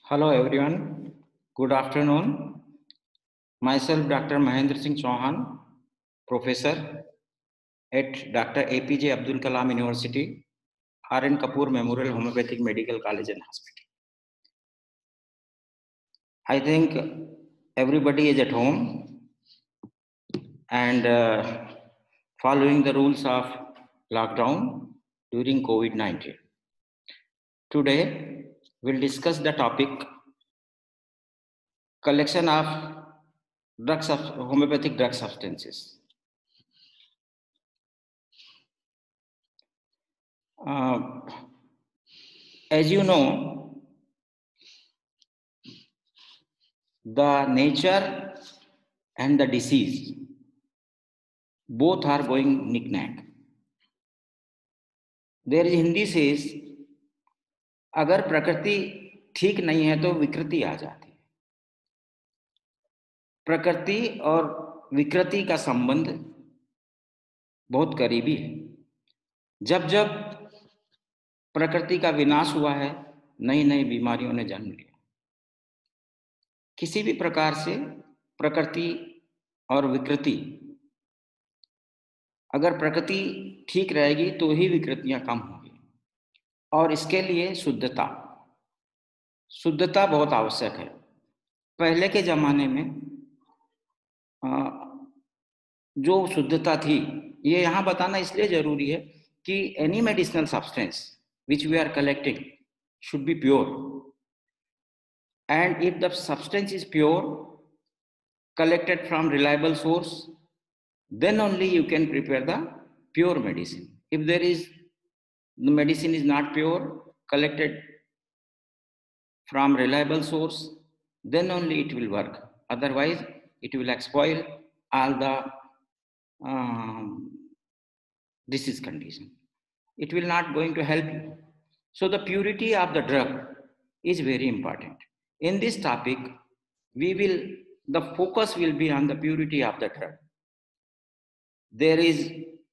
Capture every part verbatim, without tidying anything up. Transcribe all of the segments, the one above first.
Hello everyone, good afternoon. Myself Doctor Mahendra Singh Chauhan, Professor at Doctor A P J Abdul Kalam University, R N Kapoor Memorial Homeopathic Medical College and Hospital. I think everybody is at home and uh, following the rules of lockdown during COVID nineteen. Today, we'll discuss the topic collection of drugs of homeopathic drug substances. Uh, as you know, the nature and the disease both are going knick-knack. There is Hindi says, अगर प्रकृति ठीक नहीं है तो विकृति आ जाती है. प्रकृति और विकृति का संबंध बहुत करीबी है. जब जब प्रकृति का विनाश हुआ है, नई नई बीमारियों ने जन्म लिया. किसी भी प्रकार से प्रकृति और विकृति, अगर प्रकृति ठीक रहेगी तो ही विकृतियां कम होंगी. और इसके लिए शुद्धता शुद्धता बहुत आवश्यक है. पहले के जमाने में जो शुद्धता थी, ये यहाँ बताना इसलिए जरूरी है कि any medicinal substance which we are collecting should be pure, and if the substance is pure, collected from reliable source, then only you can prepare the pure medicine. If there is the medicine is not pure, collected from reliable source, then only it will work. Otherwise, it will spoil all the um, disease condition. It will not going to help you. So the purity of the drug is very important. In this topic, we will, the focus will be on the purity of the drug. There is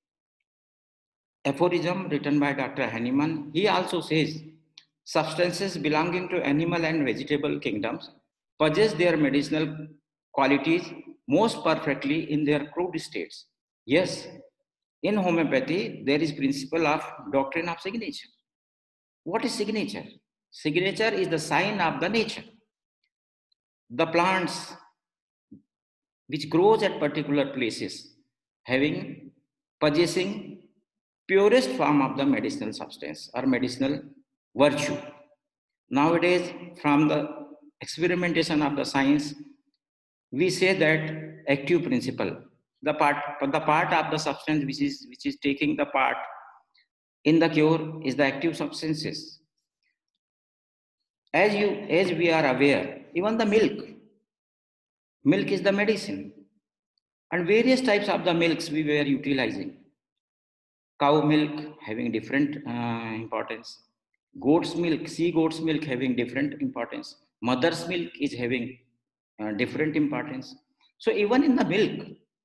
aphorism written by Doctor Hahnemann. He also says, substances belonging to animal and vegetable kingdoms possess their medicinal qualities most perfectly in their crude states. Yes, in homeopathy, there is principle of doctrine of signature. What is signature? Signature is the sign of the nature. The plants which grows at particular places having, possessing purest form of the medicinal substance or medicinal virtue. Nowadays, from the experimentation of the science, we say that active principle, the part, the part of the substance which is, which is taking the part in the cure is the active substances. As, you, as we are aware, even the milk, milk is the medicine. And various types of the milks we were utilizing. Cow milk having different uh, importance. Goat's milk, sea goat's milk having different importance. Mother's milk is having uh, different importance. So even in the milk,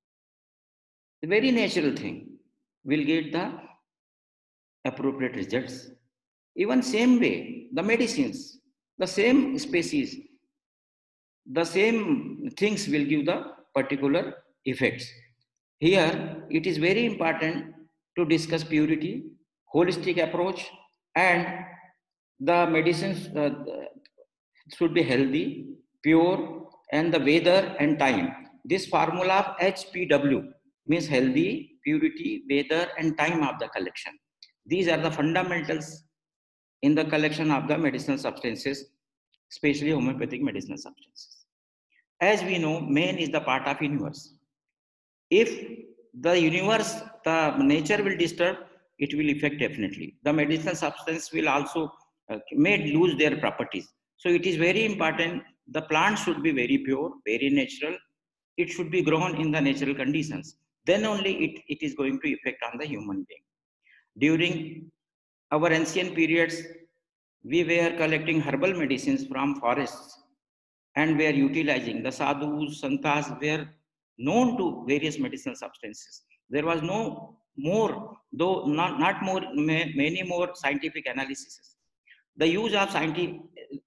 the very natural thing will get the appropriate results. Even same way, the medicines, the same species, the same things will give the particular effects. Here, it is very important to discuss purity, holistic approach, and the medicines uh, should be healthy, pure, and the weather and time. This formula of H P W means healthy, purity, weather, and time of the collection. These are the fundamentals in the collection of the medicinal substances, especially homeopathic medicinal substances. As we know, man is the part of universe. If the universe, the nature will disturb, it will affect definitely. The medicinal substance will also uh, may lose their properties. So it is very important. The plant should be very pure, very natural. It should be grown in the natural conditions. Then only it, it is going to affect on the human being. During our ancient periods, we were collecting herbal medicines from forests and were utilizing. The sadhus, santas were known to various medicinal substances. There was no more, though not, not more, many more scientific analyses. The use of scientific,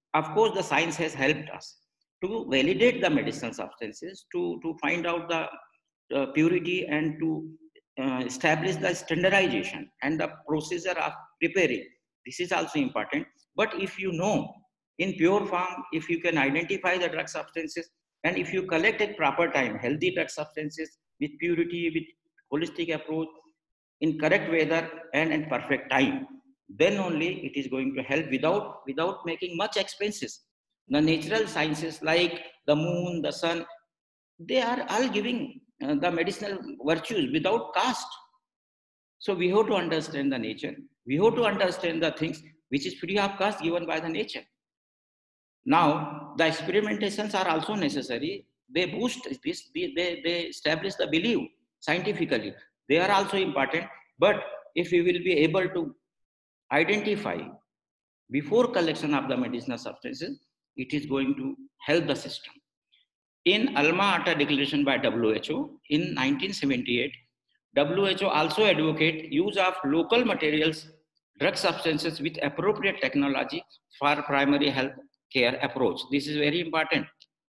Of course, the science has helped us to validate the medicinal substances, to, to find out the uh, purity and to uh, establish the standardization and the procedure of preparing. This is also important. But if you know in pure form, if you can identify the drug substances, and if you collect at proper time, healthy drug substances with purity, with holistic approach, in correct weather and in perfect time, then only it is going to help without without making much expenses. The natural sciences like the moon, the sun, they are all giving uh, the medicinal virtues without cost. So we have to understand the nature. We have to understand the things which is free of cost given by the nature. Now, the experimentations are also necessary. They boost this, they, they, they establish the belief scientifically. They are also important. But if we will be able to identify before collection of the medicinal substances, it is going to help the system. In Alma Ata Declaration by W H O in nineteen seventy-eight, W H O also advocate use of local materials, drug substances with appropriate technology for primary health care approach. This is very important.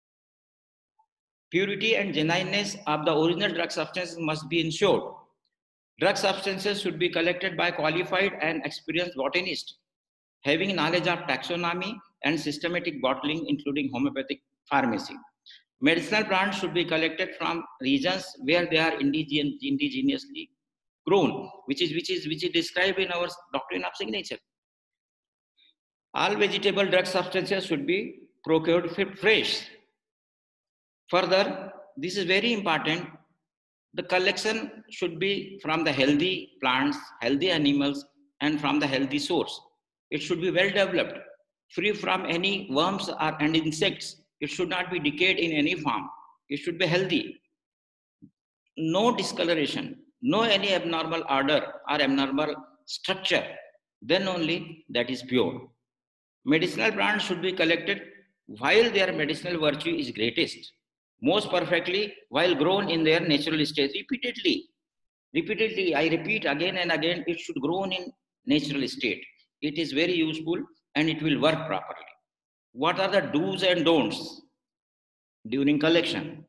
Purity and genuineness of the original drug substances must be ensured. Drug substances should be collected by qualified and experienced botanists, having knowledge of taxonomy and systematic bottling, including homeopathic pharmacy. Medicinal plants should be collected from regions where they are indigen indigenously grown, which is, which, is, which is described in our doctrine of signature. All vegetable drug substances should be procured fresh. Further, this is very important. The collection should be from the healthy plants, healthy animals, and from the healthy source. It should be well developed, free from any worms or, and insects. It should not be decayed in any form. It should be healthy. No discoloration, no any abnormal odor or abnormal structure. Then only that is pure. Medicinal plants should be collected while their medicinal virtue is greatest, most perfectly while grown in their natural state. Repeatedly, repeatedly, I repeat again and again, it should grow in natural state. It is very useful and it will work properly. What are the do's and don'ts during collection?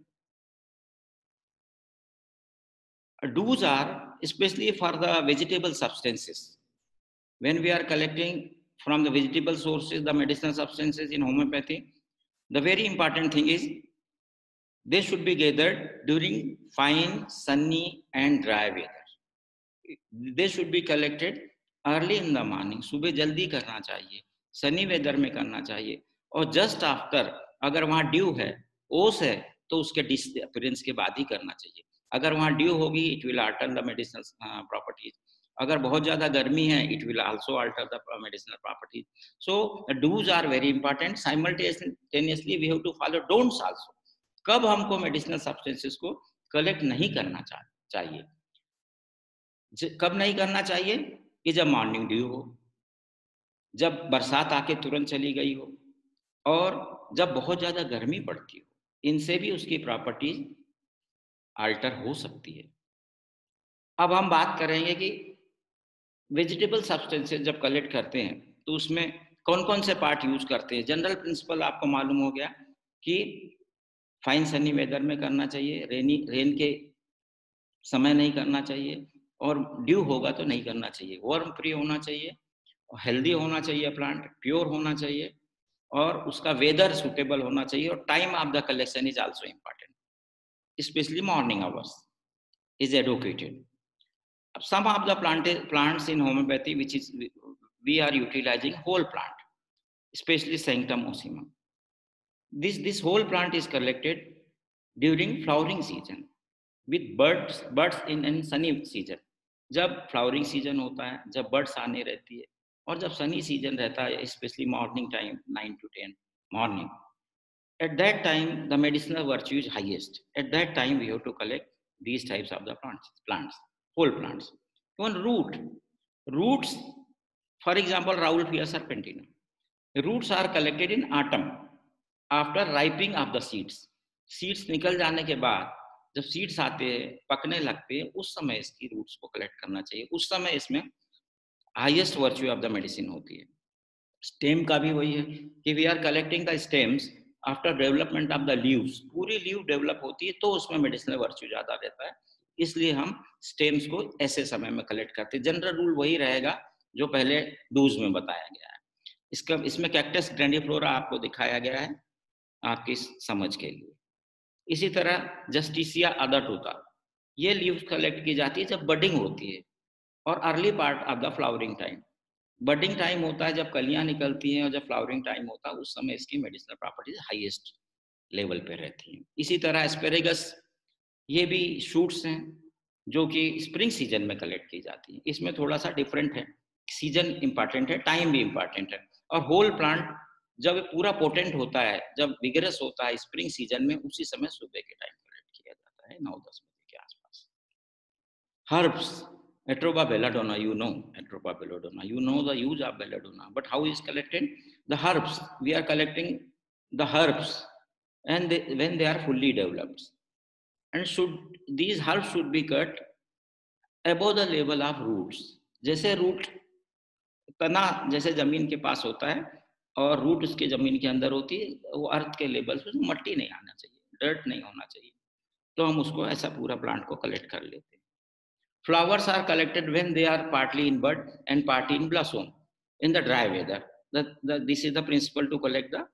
Do's are especially for the vegetable substances. When we are collecting from the vegetable sources, the medicinal substances in homeopathy, the very important thing is they should be gathered during fine, sunny and dry weather. They should be collected early in the morning. सुबह जल्दी करना चाहिए, sunny weather में करना चाहिए, और just after अगर वहाँ dew है, ओस है, तो उसके disappearance के बाद ही करना चाहिए. अगर वहाँ dew होगी, it will alter the medicinal uh, properties. अगर बहुत ज़्यादा गर्मी है, it will also alter the medicinal properties. So the do's are very important. Simultaneously, we have to follow don'ts also. कब हमको मेडिसिनल सब्सटेंसेस को कलेक्ट नहीं करना चाहिए? कब नहीं करना चाहिए? कि जब मॉर्निंग ड्यू हो, जब बरसात आके तुरंत चली गई हो, और जब बहुत ज्यादा गर्मी पड़ती हो. इनसे भी उसकी प्रॉपर्टीज अल्टर हो सकती है. अब हम बात करेंगे कि वेजिटेबल सब्सटेंसेस जब कलेक्ट करते हैं तो उसमें कौन कौन से पार्ट यूज करते हैं. जनरल प्रिंसिपल आपको मालूम हो गया कि फाइन सनी वेदर में करना चाहिए, रेनी रेन के समय नहीं करना चाहिए, और ड्यू होगा तो नहीं करना चाहिए. वर्म फ्री होना चाहिए, हेल्दी होना चाहिए, प्लांट प्योर होना चाहिए, और उसका वेदर सुटेबल होना चाहिए, और time of the collection is also important, especially morning hours is advocated. Some of the plant, plants in homeopathy which is we are utilizing whole plant, especially Sanctum osima. This this whole plant is collected during flowering season with birds birds in, in sunny season. जब flowering season होता है, जब birds आने रहती है, और जब Sunny season रहता है, especially morning time nine to ten morning, at that time the medicinal virtue is highest. At that time we have to collect these types of the plants plants whole plants. One root roots, for example Rauwolfia serpentina, roots are collected in autumn after ripening of the seeds. Seeds निकल जाने के बाद जब seeds आते हैं, पकने लगते हैं, उस समय इसकी रूट्स को कलेक्ट करना चाहिए. उस समय इसमें highest virtue of the medicine होती है. स्टेम का भी वही है कि we are collecting the stems after development of the leaves. पूरी लीव डेवलप होती है तो उसमें मेडिसिनल वर्च्यू ज्यादा रहता है, इसलिए हम स्टेम्स को ऐसे समय में कलेक्ट करते हैं। जनरल रूल वही रहेगा जो पहले डूज में बताया गया है। इसका इसमें कैक्टस ग्रैंडिफ्लोरा आपको दिखाया गया है आपकी समझ के लिए। इसी तरह जस्टिसिया अदाटोता, ये लीव्स कलेक्ट की जाती है जब बडिंग होती है और early part of the flowering time. Budding time होता है जब कलियां निकलती हैं, और जब फ्लावरिंग टाइम होता है उस समय इसकी मेडिसिनल प्रॉपर्टीज हाईएस्ट लेवल पे रहती हैं। इसी तरह एस्पेरेगस, ये भी शूट्स हैं जो कि स्प्रिंग सीजन में कलेक्ट की जाती है। इसमें थोड़ा सा डिफरेंट है, सीजन इंपॉर्टेंट है, टाइम भी इंपॉर्टेंट है। और होल प्लांट जब पूरा पोटेंट होता है, जब विगरस होता है स्प्रिंग सीजन में, उसी समय सुबह के टाइम कलेक्ट किया जाता है, नौ दस बजे के आसपास। Herbs, Atropa belladonna, you know, Atropa belladonna, you know the use of belladonna, but how is collected? The herbs, we are collecting the herbs, and they, when they are fully developed, and should these herbs should be cut above the level of roots. जैसे root तना जैसे जमीन के पास होता है और root उसके जमीन के अंदर होती है, वो अर्थ के लेवल से मट्टी नहीं आना चाहिए, डर्ट नहीं होना चाहिए, तो हम उसको ऐसा पूरा प्लांट को कलेक्ट कर लेते हैं। Flowers are collected when they are partly in bud and partly in blossom in the dry weather. The, the, this is the principle to collect the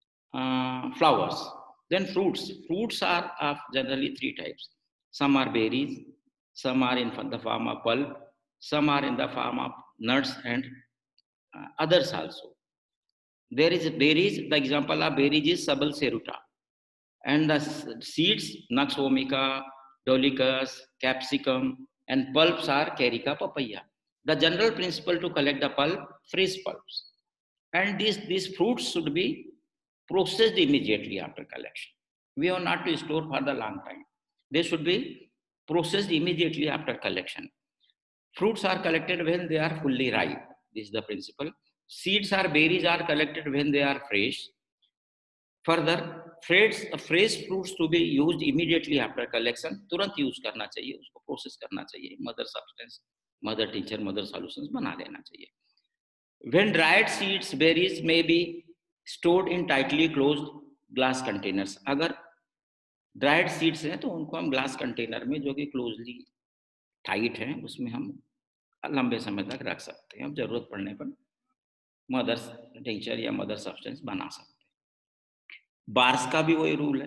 uh, flowers. Then fruits. Fruits are of generally three types. Some are berries, some are in the form of pulp, some are in the form of nuts and uh, others also. There is berries, the example of berries is Sabal ceruta. And the seeds, Nux vomica, Dolichos, capsicum, and pulps are Carica papaya. The general principle to collect the pulp, fresh pulps. And these, these fruits should be processed immediately after collection. We are not to store for the long time. They should be processed immediately after collection. Fruits are collected when they are fully ripe. This is the principle. Seeds or berries are collected when they are fresh. Further, fresh fresh fruits to be used immediately after collection. तुरंत use करना चाहिए, उसको process करना चाहिए, mother substance, mother tincture, mother solutions बना लेना चाहिए. When dried seeds, berries may be stored in tightly closed glass containers. अगर ड्राइड सीड्स हैं तो उनको हम ग्लास कंटेनर में, जो कि क्लोजली टाइट है, उसमें हम लंबे समय तक रख सकते हैं. अब जरूरत पड़ने पर मदर टिंचर या मदर सब्सटेंस बना सकते हैं. बार्स का भी वही रूल है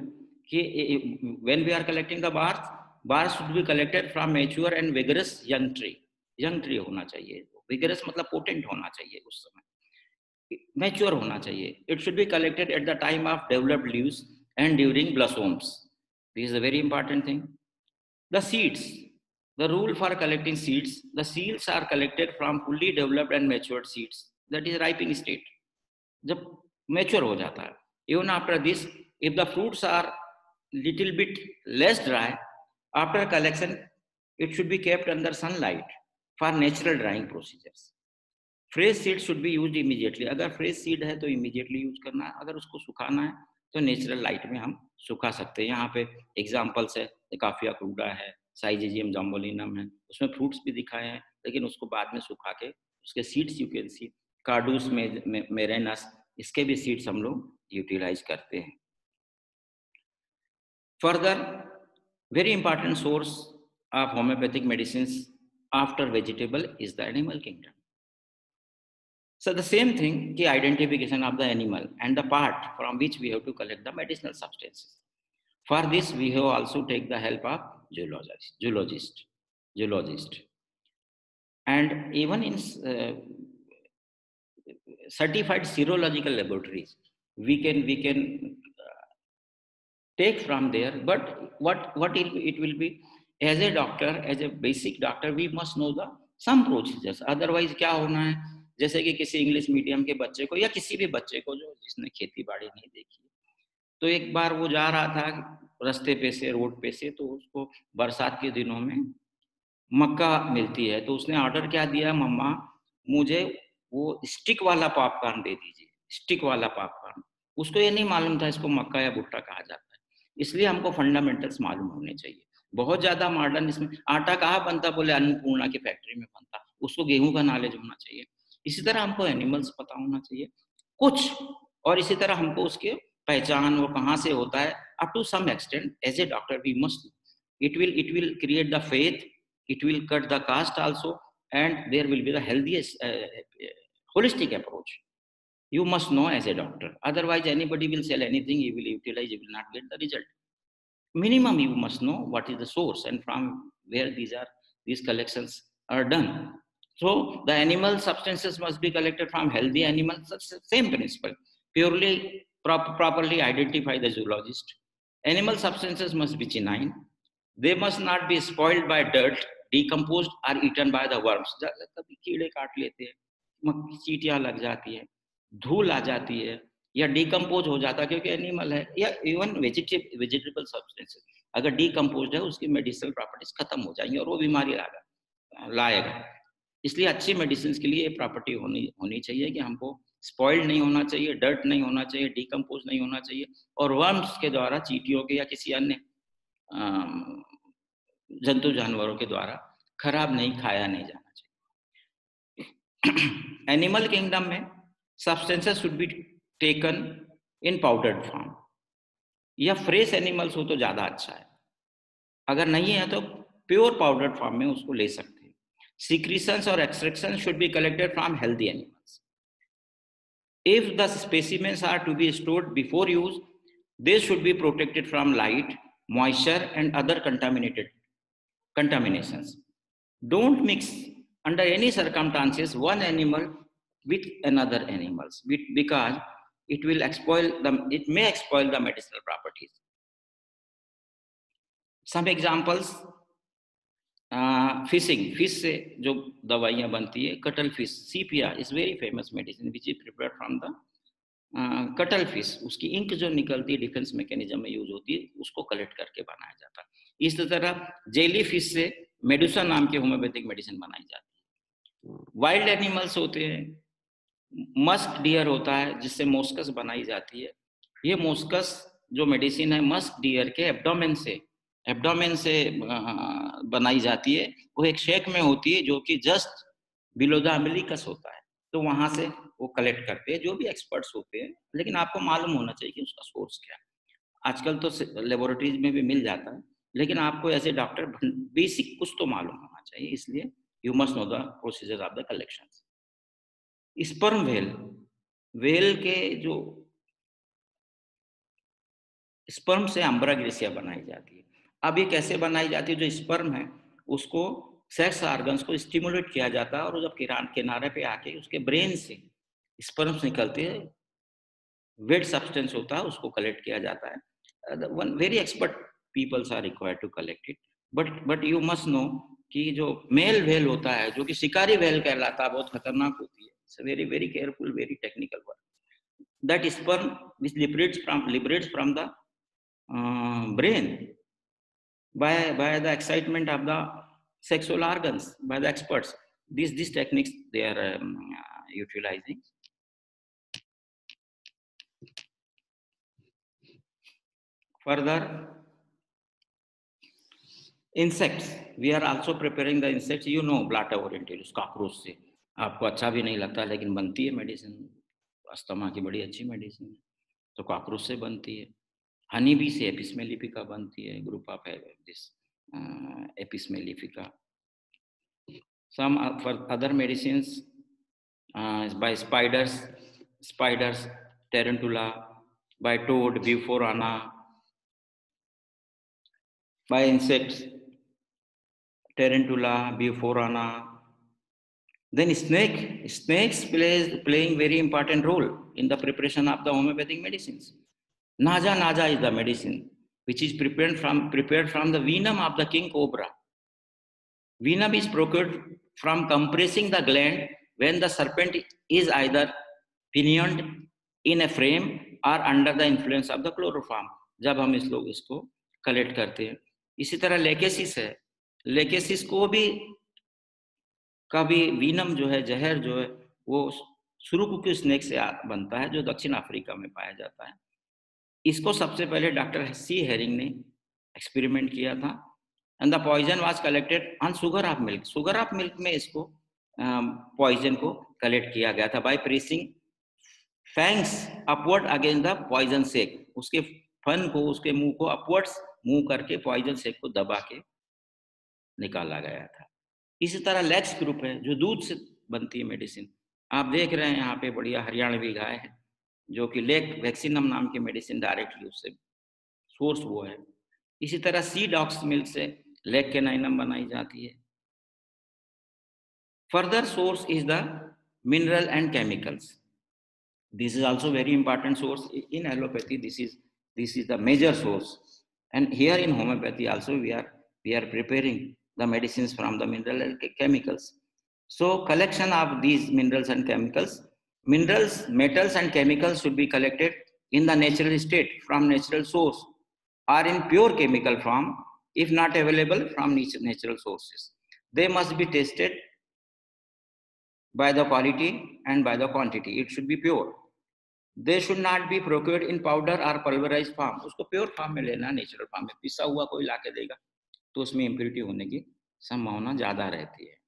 कि when we are collecting the barks, barks should be collected from mature and vigorous young tree. Young tree होना चाहिए, विगरस मतलब पोटेंट होना चाहिए, उस समय मैच्योर होना चाहिए. It should be collected at the time of developed leaves and during blossoms. This is a very important thing. The seeds, the rule for collecting seeds, the seeds are collected from fully developed and matured seeds, that is ripening state, जब mature हो जाता है. Even after this, if the fruits are little bit less dry, after collection, it should be kept under sunlight for natural drying procedures. Fresh seed should be used immediately. अगर fresh seed है तो immediately use करना है, अगर उसको सुखाना है तो नेचुरल लाइट में हम सुखा सकते हैं. यहाँ पे एग्जाम्पल्स है, काफिया क्रूडा है, साइजेजियम जाम्बोलिनम है, उसमें फ्रूट्स भी दिखाए हैं, लेकिन उसको बाद में सुखा के उसके seeds you can see. Carduus में मेरेनस, इसके भी सीड्स हम लोग यूटिलाइज करते हैं. Further, very important source of homeopathic medicine after vegetable is the animal kingdom. So the same thing, the identification of the animal and the part from which we have to collect the medicinal substances. For this, we have also take the help of zoologist, zoologist, zoologist, and even in uh, certified serological laboratories, we can we can uh, take from there. But what what it, it will be, as a doctor, as a basic doctor, we must know the some procedures. Otherwise, क्या होना है, जैसे कि किसी English medium के बच्चे को या किसी भी बच्चे को जो जिसने खेती बाड़ी नहीं देखी, तो एक बार वो जा रहा था रास्ते पे से, रोड पे से, तो उसको बरसात के दिनों में मक्का मिलती है, तो उसने ऑर्डर क्या दिया, मम्मा मुझे वो स्टिक वाला पॉपकॉर्न दे दीजिए, स्टिक वाला पॉपकॉर्न. उसको ये नहीं मालूम था इसको मक्का या भुट्टा कहा जाता है. इसलिए हमको फंडामेंटल्स मालूम होने चाहिए. बहुत ज्यादा मॉडर्न इसमें आटा कहाँ बनता, बोले अन्नपूर्णा की फैक्ट्री में बनता, उसको गेहूं का नॉलेज होना चाहिए. इसी तरह हमको एनिमल्स पता होना चाहिए कुछ, और इसी तरह हमको उसके पहचान वो कहाँ से होता है, up to some extent as a doctor we must, it will it will create the faith, it will cut the caste also, and there will be the healthiest uh, holistic approach. You must know as a doctor, otherwise anybody will sell anything, he will utilize, he will not get the result. Minimum you must know what is the source and from where these are these collections are done. So the animal substances must be collected from healthy animals. That's the same principle, purely prop- properly identify the zoologist. Animal substances must be genuine, they must not be spoiled by dirt, decomposed or eaten by the worms. कभी कीड़े काट लेते हैं, मक्खी चींटियां लग जाती है, धूल आ जाती है, या डिकम्पोज हो जाता है क्योंकि एनिमल है, या इवन वेजिटेबल वेजिटेबल सब्सटेंसेस अगर डिकम्पोज है उसकी मेडिसिनल प्रॉपर्टीज खत्म हो जाएंगी और वो बीमारी लाएगा लाएगा इसलिए अच्छी मेडिसिन के लिए ये प्रॉपर्टी होनी होनी चाहिए कि हमको स्पॉइल्ड नहीं होना चाहिए, डर्ट नहीं होना चाहिए, डिकम्पोज नहीं होना चाहिए, और वर्म्स के द्वारा, चींटियों के या किसी अन्य जंतु जानवरों के द्वारा खराब नहीं खाया नहीं जाना चाहिए। एनिमल किंगडम में substances should be taken in powdered form, या फ्रेश एनिमल्स हो तो ज्यादा अच्छा है, अगर नहीं है तो प्योर पाउडर्ड फॉर्म में उसको ले सकते हैं। Secretions or extractions should be collected from healthy animals. If the specimens are to be stored before use, they should be protected from light, moisture, and other contaminated contaminations. Don't mix under any circumstances one animal with another animals, because it will spoil the it may spoil the medicinal properties. Some examples. Fishing, fish से जो दवाइयाँ बनती है, cuttlefish, sepia is very famous medicine which is prepared from the cuttlefish, उसकी ink जो निकलती है defence mechanism में यूज होती है, उसको कलेक्ट करके बनाया जाता है। इस तरह जेली फिश से मेडुसा नाम की होम्योपैथिक मेडिसिन बनाई जाती है। वाइल्ड एनिमल्स होते हैं, मस्क डियर होता है जिससे मोस्कस बनाई जाती है। ये मोस्कस जो मेडिसिन है मस्क डियर के एब्डोमेन से एब्डोमेन से बनाई जाती है, वो एक शेक में होती है जो कि जस्ट बिलो द अम्बिलिकस होता है, तो वहां से वो कलेक्ट करते हैं जो भी एक्सपर्ट्स होते हैं, लेकिन आपको मालूम होना चाहिए कि उसका सोर्स क्या है। आजकल तो लेबोरेटरीज में भी मिल जाता है, लेकिन आपको ऐसे डॉक्टर बेसिक कुछ तो मालूम होना चाहिए, इसलिए you must know the procedure of the collection. Sperm whale, whale के जो स्पर्म से अम्ब्रा ग्रेसिया बनाई जाती है। अब ये कैसे बनाई जाती है, जो स्पर्म है उसको सेक्स ऑर्गन्स को स्टिमुलेट किया जाता है, और जब किरान किनारे पे आके उसके ब्रेन से स्पर्म्स निकलते हैं, वेट सब्सटेंस होता है, उसको कलेक्ट किया जाता है। One very expert peoples are required to collect it, but but you must know कि जो मेल वेल होता है, जो कि शिकारी वेल कहलाता है, बहुत खतरनाक होती है, it's very very careful, very technical work. That sperm which liberates from liberates from the uh, brain by by the excitement of the sexual organs by the experts. These these techniques they are um, uh, utilizing. Further, insects, we are also preparing the insects. You know Blatta orientalis, cockroach से आपको अच्छा भी नहीं लगता, लेकिन बनती है medicine, asthma की बड़ी अच्छी मेडिसिन है, तो कॉकरोच से बनती है। हनी बी से एपिस मेलिफिका बनती है, group of this apis mellifica. Some for other medicines uh, by spiders, spiders, tarantula, by toad, Buforana, by insects, tarantula, Buforana. Then snake, snakes plays playing very important role in the preparation of the homeopathic medicines. Naja naja is the medicine which is prepared from prepared from the venom of the king cobra. Venom is procured from compressing the gland when the serpent is either pinioned in a frame or under the influence of the chloroform. जब हम इस लोग इसको collect करते हैं। इसी तरह lachesis है, लेकेसिस को भी कभी वीनम जो है, जहर जो है, वो सुरुकुकी स्नेक से बनता है जो दक्षिण अफ्रीका में पाया जाता है। इसको सबसे पहले डॉक्टर सी हेरिंग ने एक्सपेरिमेंट किया था, and the poison was collected on sugar of milk. Sugar of milk में इसको पॉइजन को कलेक्ट किया गया था by pressing fangs upward against the poison sac, उसके फन को, उसके मुंह को अपवर्ड्स मुंह करके पॉइजन सेक को दबा के निकाला गया था। इसी तरह लेक्स ग्रुप है जो दूध से बनती है मेडिसिन, आप देख रहे हैं यहाँ पे बढ़िया हरियाणवी गाय है जो कि लेक वैक्सीनम नाम की मेडिसिन डायरेक्टली उससे सोर्स वो है। इसी तरह सी डॉक्स मिल्क से लेक केनाइनम बनाई जाती है। Further source is the mineral and chemicals, this is also very important source in allopathy. This is this is the major source, and here in homeopathy also we are we are preparing the medicines from the mineral and chemicals. So collection of these minerals and chemicals, minerals, metals and chemicals should be collected in the natural state from natural source or in pure chemical form if not available from natural sources. They must be tested by the quality and by the quantity. It should be pure. They should not be procured in powder or pulverized form. उसको pure form में लेना, natural form में। पिसा हुआ कोई लाके देगा तो उसमें इम्प्योरिटी होने की संभावना ज्यादा रहती है।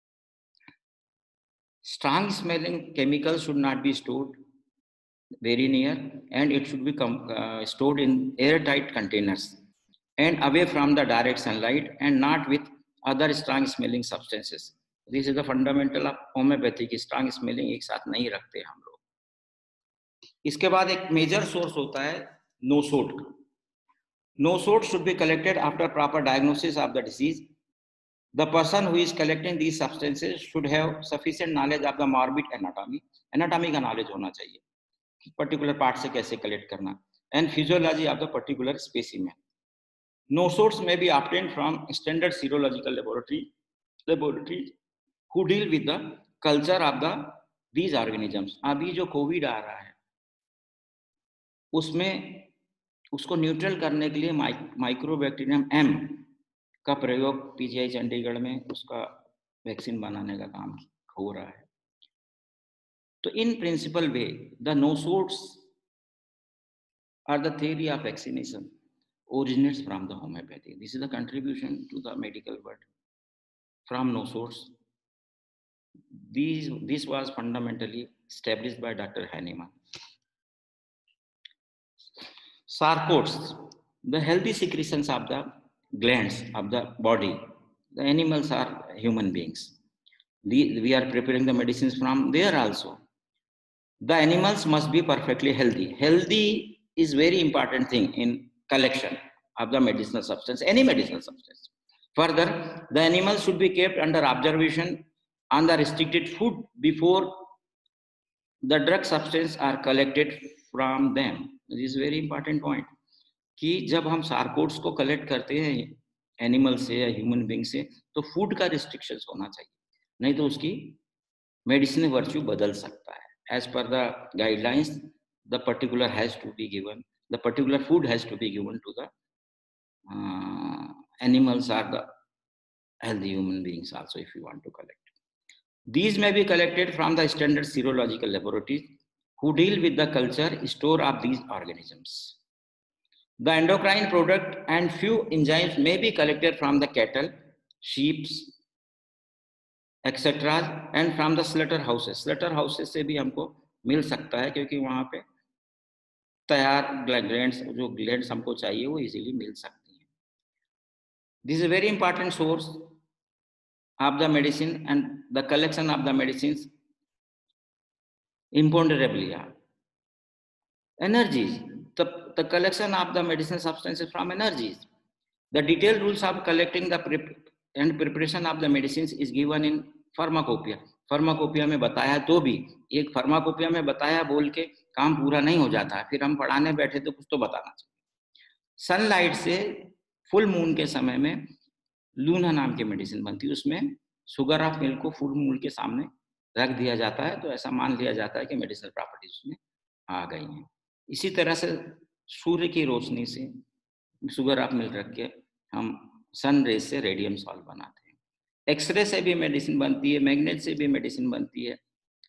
Strong smelling chemicals should not be stored very near, and it should be uh, stored in airtight containers and away from the direct sunlight and not with other strong smelling substances. This is the fundamental of homeopathy की strong smelling एक साथ नहीं रखते हम लोग। इसके बाद एक मेजर सोर्स होता है nosode. Nosode should be collected after proper diagnosis of the disease. The person who is collecting these substances should have sufficient knowledge of the morbid anatomy. Anatomy का नॉलेज होना चाहिए, पर्टिकुलर पार्ट से कैसे collect करना, and physiology of the particular specimen. Nosodes may be obtained from standard serological laboratory laboratory who deal with the culture of the these organisms. अभी जो Covid आ रहा है उसमें उसको न्यूट्रल करने के लिए माइक्रोबैक्टीरियम एम का प्रयोग पीजीआई चंडीगढ़ में उसका वैक्सीन बनाने का काम हो रहा है। तो in principle way the nosodes are the theory of vaccination originates from the homeopathy. This is the contribution to the medical world from nosotes. These, this was fundamentally established by Doctor Hahnemann. Sarcodes, the healthy secretions of the glands of the body. The animals are human beings. The, we are preparing the medicines from there also. The animals must be perfectly healthy. Healthy is very important thing in collection of the medicinal substance, any medicinal substance. Further, the animals should be kept under observation on the restricted food before the drug substance are collected from them. This is very important point कि जब हम sarcodes को collect करते हैं animal से या human being से तो फूड का रिस्ट्रिक्शंस होना चाहिए, नहीं तो उसकी मेडिसिनल वर्च्यू बदल सकता है। As per the guidelines, the particular has to be given, the particular food has to be given to the uh, animals or the healthy human beings also if you want to collect. These may be collected from the standard serological laboratories who deal with the culture store of these organisms. The endocrine product and few enzymes may be collected from the cattle, sheep, et cetera and from the slaughterhouses. Slaughterhouses से भी हमको मिल सकता है क्योंकि वहाँ पे तैयार glands जो ग्लैंड्स हमको चाहिए वो इजीली मिल सकती हैं. This is a very important source of the medicine and the collection of the medicines imponderably are. Energies, the, the collection of the medicinal substances from energies. The detailed rules of collecting the prep and preparation of the medicines is given in pharmacopoeia. Pharmacopoeia में बताया तो भी एक pharmacopoeia में बताया बोल के काम पूरा नहीं हो जाता है, फिर हम पढ़ाने बैठे तो कुछ तो बताना चाहिए. सनलाइट से फुल मून के समय में लूना नाम की मेडिसिन बनती है, उसमें शुगर ऑफ मिल्क को फुल मून के सामने रख दिया जाता है तो ऐसा मान लिया जाता है कि मेडिसिनल प्रॉपर्टीज उसमें आ गई हैं. इसी तरह से सूर्य की रोशनी से शुगर ऑफ मिल्क रख के हम सन रेज से रेडियम सॉल्ट बनाते हैं. एक्सरे से भी मेडिसिन बनती है, मैग्नेट से भी मेडिसिन बनती है.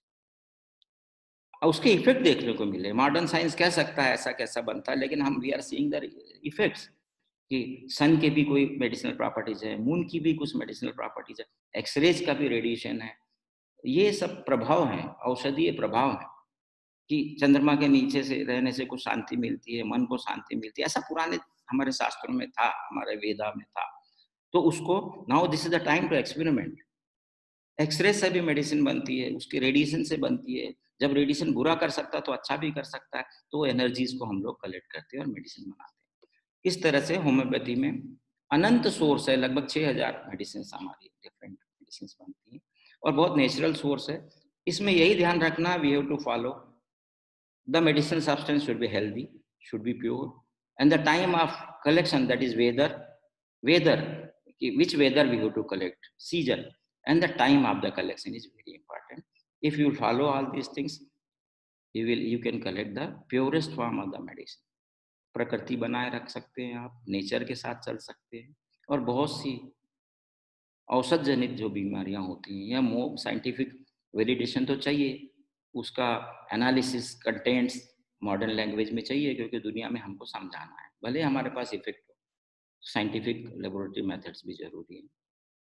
उसके इफेक्ट देखने को मिले. मॉडर्न साइंस कह सकता है ऐसा कैसा बनता है, लेकिन हम we are seeing the effects कि सन के भी कोई मेडिसिनल प्रॉपर्टीज है, मून की भी कुछ मेडिसिनल प्रॉपर्टीज है, एक्सरेज का भी रेडिएशन है, ये सब प्रभाव हैं, औषधीय प्रभाव हैं कि चंद्रमा के नीचे से रहने से कुछ शांति मिलती है, मन को शांति मिलती है। ऐसा पुराने हमारे शास्त्रों में था, हमारे वेदा में था। तो उसको now this is the time to experiment. X-ray से भी मेडिसिन बनती है, उसकी रेडिएशन से बनती है। जब रेडिएशन बुरा कर सकता है, तो अच्छा भी कर सकता है। तो वो एनर्जीज़ को हम लोग कलेक्ट करते हैं और मेडिसिन बनाते हैं। इस तरह से होम्योपैथी में अनंत सोर्स है, लगभग छह हज़ार मेडिसिन्स हमारी डिफरेंट मेडिसिन्स बनती हैं और बहुत नेचुरल सोर्स है। इसमें यही ध्यान रखना we have to follow the medicinal substance should be healthy, should be pure, and the time of collection, that is weather, weather, which weather we have to collect, season, and the time of the collection is very important. If you follow all these things, you will you can collect the purest form of the medicine. प्रकृति बनाए रख सकते हैं आप, nature के साथ चल सकते हैं और बहुत सी औषध जनित जो बीमारियां होती हैं या मो साइंटिफिक वैलिडेशन तो चाहिए, उसका एनालिसिस कंटेंट्स मॉडर्न लैंग्वेज में चाहिए क्योंकि दुनिया में हमको समझाना है, भले हमारे पास इफेक्ट हो। साइंटिफिक लेबोरेटरी मेथड्स भी जरूरी है।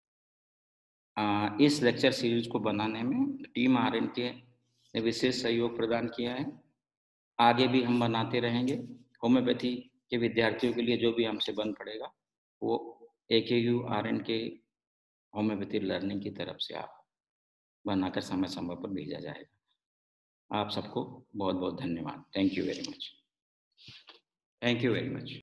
आ, इस लेक्चर सीरीज को बनाने में टीम आर एन के ने विशेष सहयोग प्रदान किया है। आगे भी हम बनाते रहेंगे। होम्योपैथी के विद्यार्थियों के लिए जो भी हमसे बन पड़ेगा वो A K U R N K homeopathy learning की तरफ से आप बनाकर समय समय पर भेजा जाएगा। आप सबको बहुत बहुत धन्यवाद। Thank you very much. Thank you very much.